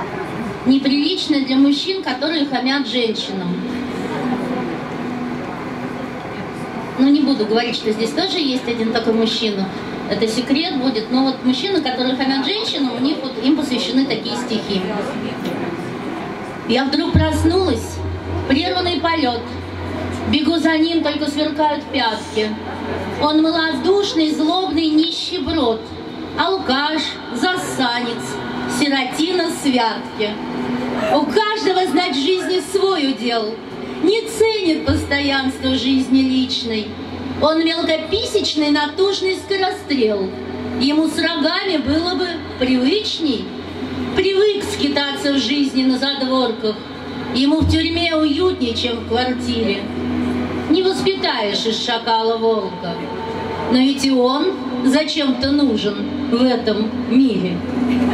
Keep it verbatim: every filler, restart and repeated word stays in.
неприлично для мужчин, которые хамят женщинам. Ну, не буду говорить, что здесь тоже есть один такой мужчина. Это секрет будет. Но вот мужчины, которые хамят женщинам, у них вот им посвящены такие стихи. Я вдруг проснулась, прерванный полет. Бегу за ним, только сверкают пятки. Он малодушный, злобный нищеброд, алкаш, засанец, сиротина святки. У каждого, знать, в жизни свой удел. Не ценит постоянство жизни личной. Он мелкописечный, натужный скорострел. Ему с рогами было бы привычней. Привык скитаться в жизни на задворках. Ему в тюрьме уютнее, чем в квартире. Не воспитаешь из шакала волка. Но ведь и он зачем-то нужен в этом мире.